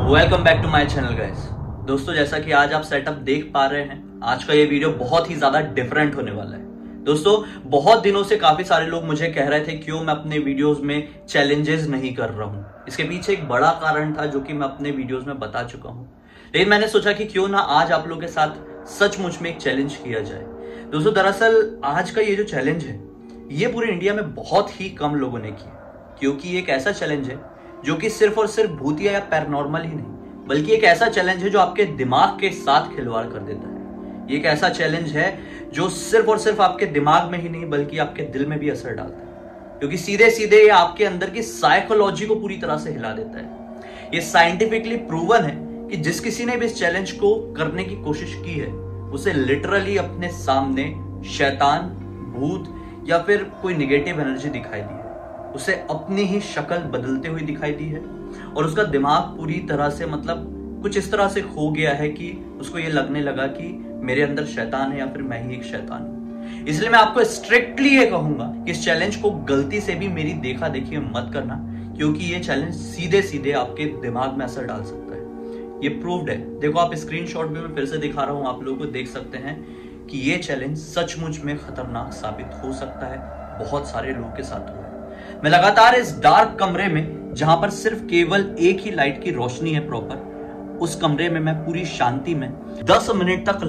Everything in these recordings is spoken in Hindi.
Welcome back to my channel guys. दोस्तों, जैसा कि आज आप सेटअप देख पा रहे हैं, आज का ये वीडियो बहुत ही ज्यादा डिफरेंट होने वाला है। दोस्तों, बहुत दिनों से काफी सारे लोग मुझे कह रहे थे क्यों मैं अपने वीडियोस में चैलेंजेस नहीं कर रहा हूं। इसके पीछे एक बड़ा कारण था जो कि मैं अपने वीडियोस में बता चुका हूं, लेकिन मैंने सोचा कि क्यों ना आज आप लोगों के साथ सचमुच में एक चैलेंज किया जाए। दोस्तों, दरअसल आज का ये जो चैलेंज है ये पूरे इंडिया में बहुत ही कम लोगों ने किया, क्योंकि एक ऐसा चैलेंज है जो कि सिर्फ और सिर्फ भूतिया या पैरानॉर्मल ही नहीं, बल्कि एक ऐसा चैलेंज है जो आपके दिमाग के साथ खिलवाड़ कर देता है। ये एक ऐसा चैलेंज है जो सिर्फ और सिर्फ आपके दिमाग में ही नहीं बल्कि आपके दिल में भी असर डालता है, क्योंकि सीधे सीधे ये आपके अंदर की साइकोलॉजी को पूरी तरह से हिला देता है। ये साइंटिफिकली प्रूवन है कि जिस किसी ने भी इस चैलेंज को करने की कोशिश की है उसे लिटरली अपने सामने शैतान, भूत या फिर कोई निगेटिव एनर्जी दिखाई दी है, उसे अपनी ही शक्ल बदलते हुए दिखाई दी है और उसका दिमाग पूरी तरह से कुछ इस तरह से खो गया है कि उसको ये लगने लगा कि मेरे अंदर शैतान है या फिर मैं ही एक शैतान हूं। इसलिए मैं आपको स्ट्रिक्टली ये कहूंगा कि इस चैलेंज को गलती से भी मेरी देखा देखी मत करना, क्योंकि ये चैलेंज सीधे सीधे आपके दिमाग में असर डाल सकता है। ये प्रूव्ड है। देखो, आप स्क्रीनशॉट भी मैं फिर से दिखा रहा हूं, आप लोगों को देख सकते हैं कि ये चैलेंज सचमुच में खतरनाक साबित हो सकता है। बहुत सारे लोगों के साथ हुआ है। मैं लगातार इस डार्क कमरे में, जहां पर सिर्फ केवल एक ही लाइट की रोशनी है प्रॉपर, उस कमरे में मैं पूरी शांति में 10 मिनट तक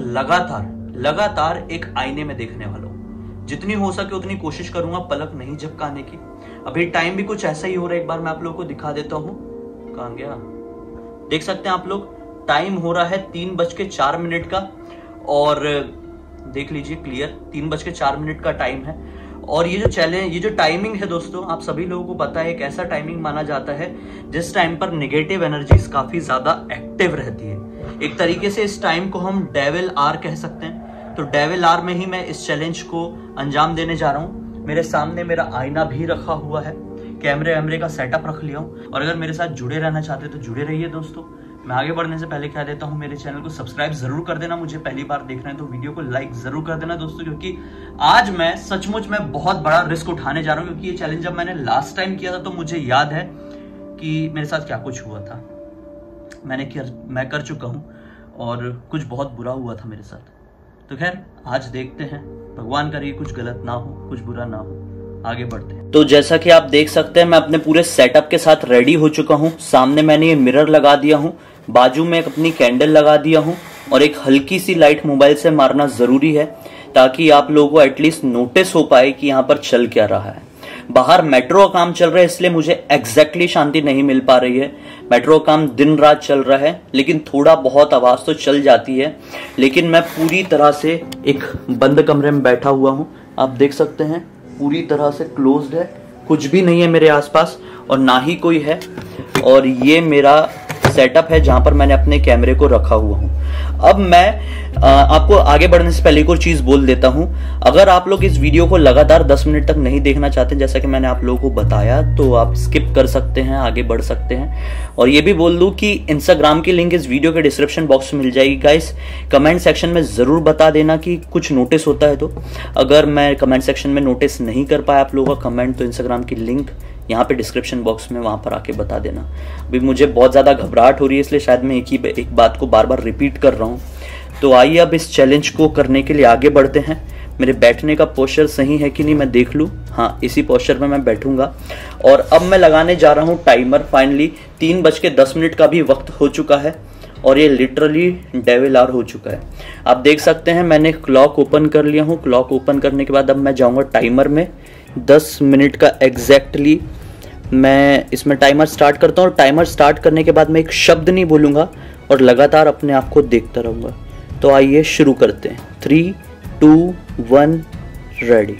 लगातार एक आईने में देखने वाला हूं। जितनी हो सके उतनी कोशिश करूंगा पलक नहीं झपकाने की। अभी टाइम भी कुछ ऐसा ही हो रहा है, एक बार मैं आप लोगों को दिखा देता हूं। कहां गया? देख सकते हैं आप लोग, टाइम हो रहा है 3:04 का, और देख लीजिए क्लियर 3:04 का टाइम है। और ये जो चैलेंज, ये जो टाइमिंग है दोस्तों, आप सभी लोगों को पता है एक ऐसा टाइमिंग माना जाता है जिस टाइम पर नेगेटिव एनर्जीज काफी ज्यादा एक्टिव रहती है। एक तरीके से इस टाइम को हम डेविल आर कह सकते हैं। तो डेविल आर में ही मैं इस चैलेंज को अंजाम देने जा रहा हूं। मेरे सामने मेरा आईना भी रखा हुआ है, कैमरे का सेटअप रख लिया हूं, और अगर मेरे साथ जुड़े रहना चाहते तो जुड़े रहिए दोस्तों। मैं आगे बढ़ने से पहले कह देता हूं, मेरे चैनल को सब्सक्राइब जरूर कर देना। मुझे पहली बार देख रहे हैं तो वीडियो को लाइक जरूर कर देना दोस्तों, क्योंकि आज मैं सचमुच में बहुत बड़ा रिस्क उठाने जा रहा हूं। क्योंकि ये चैलेंज जब मैंने लास्ट टाइम किया था तो मुझे याद है कि मेरे साथ क्या कुछ हुआ था। मैं कर चुका हूं और कुछ बहुत बुरा हुआ था मेरे साथ। तो खैर, आज देखते हैं, भगवान करे कुछ गलत ना हो, कुछ बुरा ना हो। आगे बढ़ते हैं। तो जैसा कि आप देख सकते हैं, मैं अपने पूरे सेटअप के साथ रेडी हो चुका हूं। सामने मैंने ये मिरर लगा दिया हूं, बाजू में एक अपनी कैंडल लगा दिया हूं, और एक हल्की सी लाइट मोबाइल से मारना जरूरी है ताकि आप लोगों को एटलीस्ट नोटिस हो पाए कि यहाँ पर चल क्या रहा है। बाहर मेट्रो का काम चल रहा है, इसलिए मुझे एग्जैक्टली शांति नहीं मिल पा रही है। मेट्रो का काम दिन रात चल रहा है, लेकिन थोड़ा बहुत आवाज तो चल जाती है। लेकिन मैं पूरी तरह से एक बंद कमरे में बैठा हुआ हूं। आप देख सकते हैं पूरी तरह से क्लोज्ड है, कुछ भी नहीं है मेरे आसपास और ना ही कोई है। और ये मेरा सेटअप है जहां पर मैंने अपने कैमरे को रखा हुआ हूं। अब मैं आपको आगे बढ़ने से पहले एक और चीज बोल देता हूं। अगर आप लोग इस वीडियो को लगातार 10 मिनट तक नहीं देखना चाहते, जैसा कि मैंने आप लोगों को बताया, तो आप स्किप कर सकते हैं, आगे बढ़ सकते हैं। और ये भी बोल दूं कि इंस्टाग्राम की लिंक इस वीडियो के डिस्क्रिप्शन बॉक्स में मिल जाएगी गाइस। कमेंट सेक्शन में जरूर बता देना कि कुछ नोटिस होता है तो। अगर मैं कमेंट सेक्शन में नोटिस नहीं कर पाया आप लोगों का कमेंट, तो इंस्टाग्राम की लिंक यहाँ पे डिस्क्रिप्शन बॉक्स में, वहां पर आके बता देना। अभी मुझे बहुत ज्यादा घबराहट हो रही है, इसलिए शायद मैं एक बात को बार बार रिपीट कर रहा हूँ। तो आइए अब इस चैलेंज को करने के लिए आगे बढ़ते हैं। मेरे बैठने का पोस्चर सही है कि नहीं मैं देख लूँ। हाँ, इसी पोस्चर में मैं बैठूंगा। और अब मैं लगाने जा रहा हूँ टाइमर। फाइनली 3:10 का भी वक्त हो चुका है और ये लिटरली डेविल आवर हो चुका है। आप देख सकते हैं मैंने क्लॉक ओपन कर लिया हूँ। क्लॉक ओपन करने के बाद अब मैं जाऊँगा टाइमर में। 10 मिनट का एग्जैक्टली मैं इसमें टाइमर स्टार्ट करता हूँ। और टाइमर स्टार्ट करने के बाद मैं एक शब्द नहीं बोलूँगा और लगातार अपने आप को देखता रहूँगा। तो आइए शुरू करते हैं। 3, 2, 1, रेडी।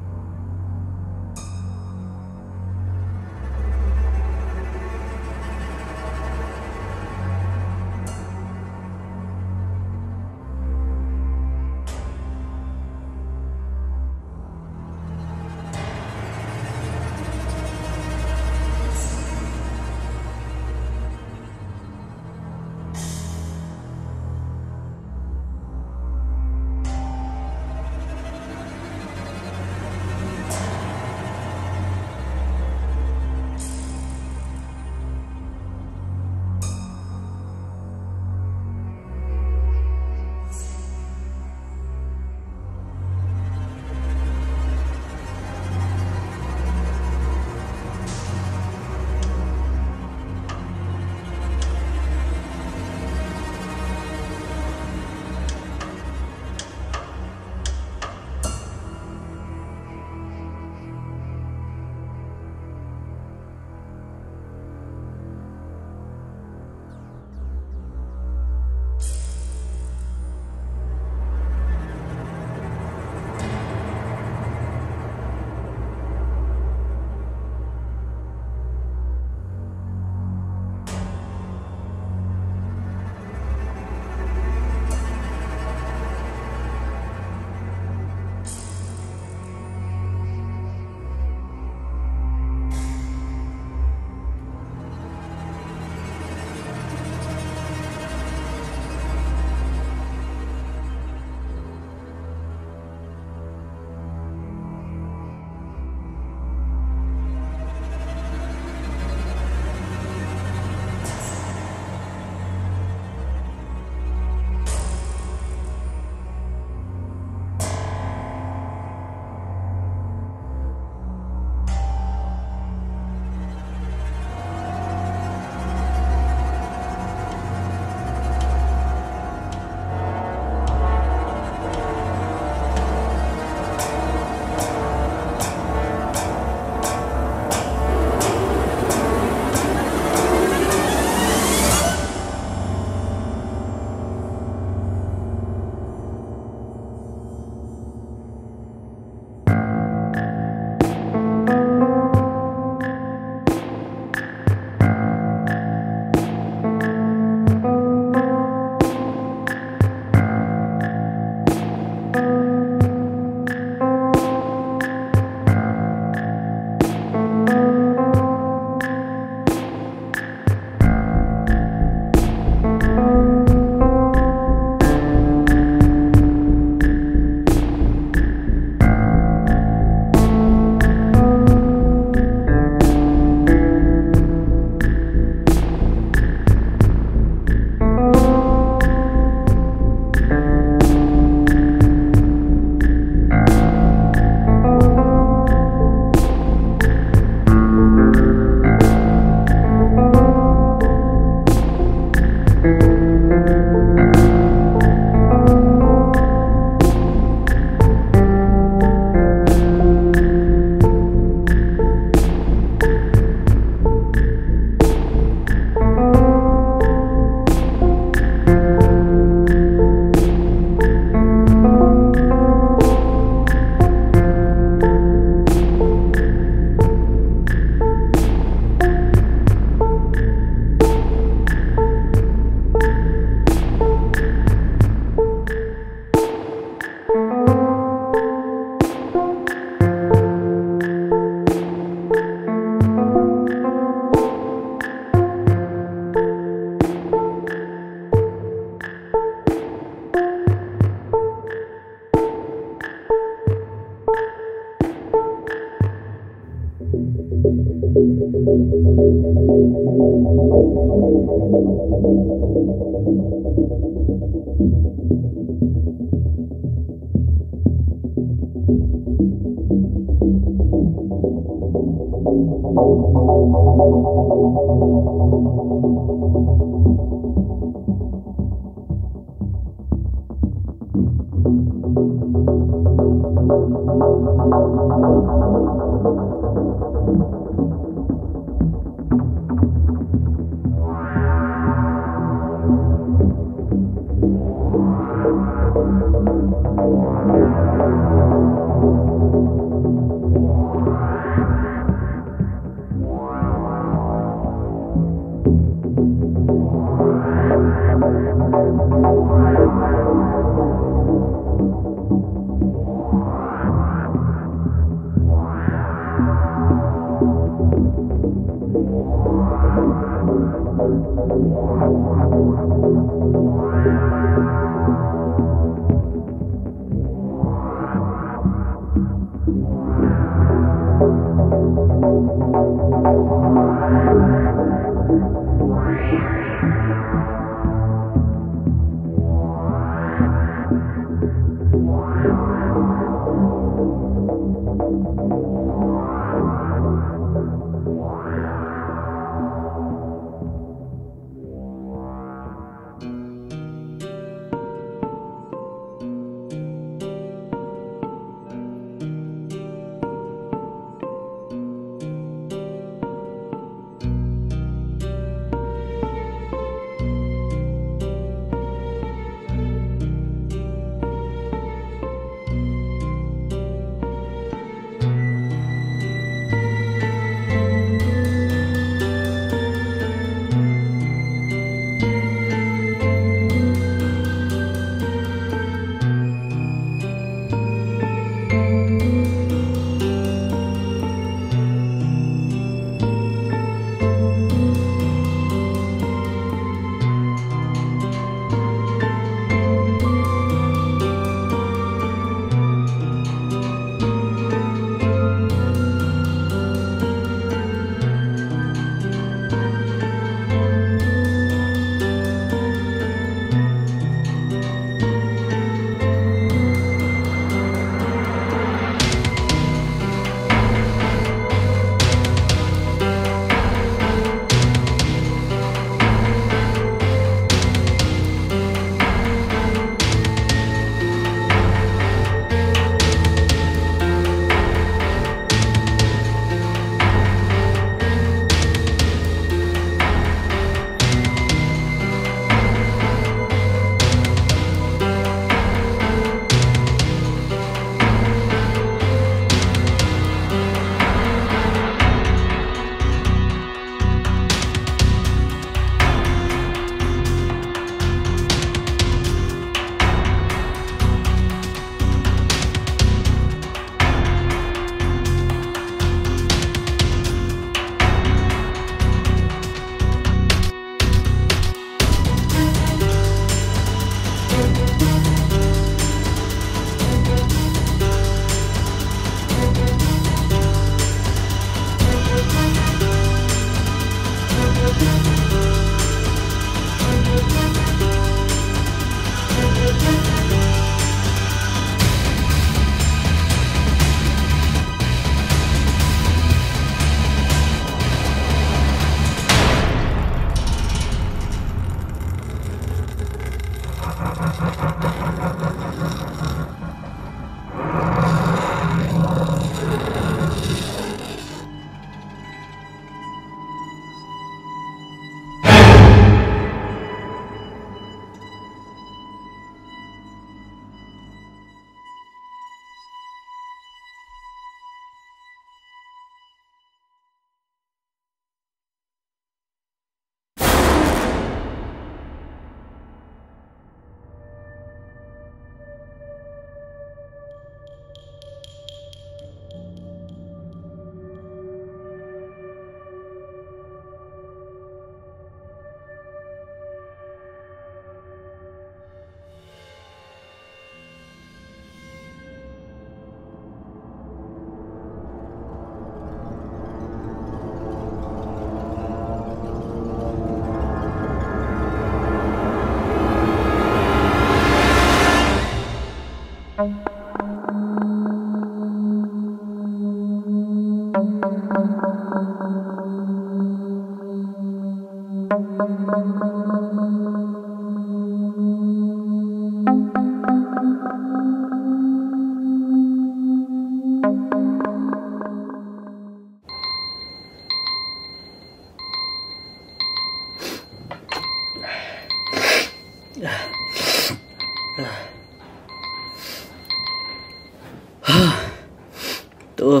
तो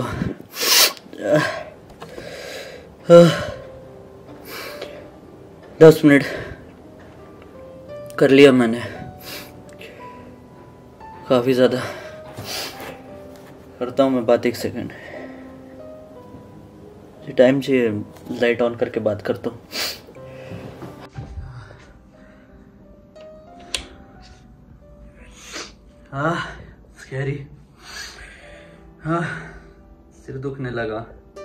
10 मिनट कर लिया मैंने, काफी ज्यादा। करता हूँ मैं बात 1 सेकंड, टाइम चाहिए, लाइट ऑन करके बात करता हूँ। हाँ स्कैरी, हाँ सिर दुखने लगा।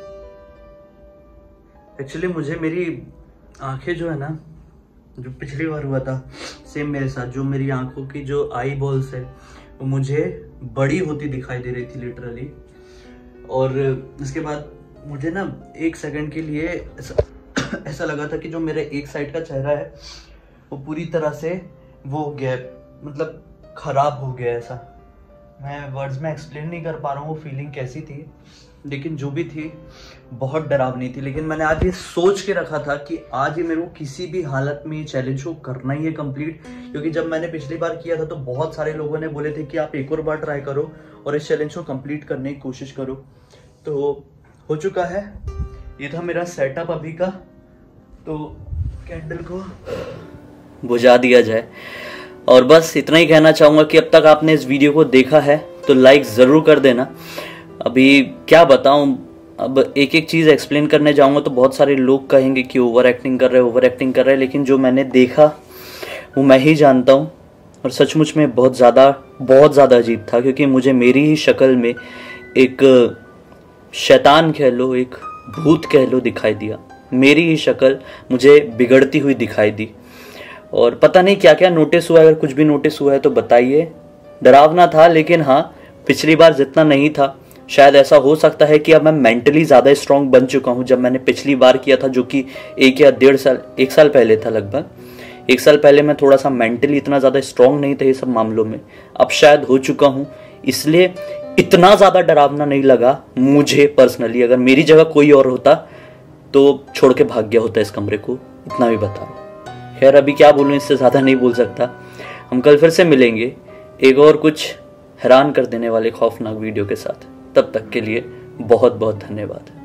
एक्चुअली मुझे मेरी आंखें जो है ना, जो पिछली बार हुआ था सेम मेरे साथ, जो मेरी आंखों की जो आई बॉल्स है वो मुझे बड़ी होती दिखाई दे रही थी लिटरली। और इसके बाद मुझे ना 1 सेकंड के लिए ऐसा लगा था कि जो मेरे एक साइड का चेहरा है वो पूरी तरह से वो हो गया, मतलब खराब हो गया। ऐसा मैं वर्ड्स में एक्सप्लेन नहीं कर पा रहा हूँ वो फीलिंग कैसी थी, लेकिन जो भी थी बहुत डरावनी थी। लेकिन मैंने आज ये सोच के रखा था कि आज ये मेरे को किसी भी हालत में ये चैलेंज को करना ही है कंप्लीट, क्योंकि जब मैंने पिछली बार किया था तो बहुत सारे लोगों ने बोले थे कि आप एक और बार ट्राई करो और इस चैलेंज को कंप्लीट करने की कोशिश करो। तो हो चुका है, ये था मेरा सेटअप अभी का। तो कैंडल को बुझा दिया जाए और बस इतना ही कहना चाहूंगा कि अब तक आपने इस वीडियो को देखा है तो लाइक जरूर कर देना। अभी क्या बताऊं, अब एक एक चीज एक्सप्लेन करने जाऊंगा तो बहुत सारे लोग कहेंगे कि ओवर एक्टिंग कर रहे हैं, लेकिन जो मैंने देखा वो मैं ही जानता हूं। और सचमुच में बहुत ज़्यादा अजीब था, क्योंकि मुझे मेरी ही शक्ल में एक शैतान कह लो, एक भूत कह लो दिखाई दिया। मेरी ही शक्ल मुझे बिगड़ती हुई दिखाई दी। और पता नहीं क्या क्या नोटिस हुआ, अगर कुछ भी नोटिस हुआ है तो बताइए। डरावना था, लेकिन हाँ पिछली बार जितना नहीं था। शायद ऐसा हो सकता है कि अब मैं मेंटली ज़्यादा स्ट्रांग बन चुका हूँ। जब मैंने पिछली बार किया था, जो कि 1 साल पहले था, लगभग 1 साल पहले मैं थोड़ा सा मेंटली इतना ज़्यादा स्ट्रांग नहीं था ये सब मामलों में। अब शायद हो चुका हूँ, इसलिए इतना ज़्यादा डरावना नहीं लगा मुझे पर्सनली। अगर मेरी जगह कोई और होता तो छोड़ के भाग गया होता इस कमरे को, इतना भी बता। खैर अभी क्या बोलूँ, इससे ज़्यादा नहीं बोल सकता। हम कल फिर से मिलेंगे एक और कुछ हैरान कर देने वाले खौफनाक वीडियो के साथ। तब तक के लिए बहुत बहुत धन्यवाद।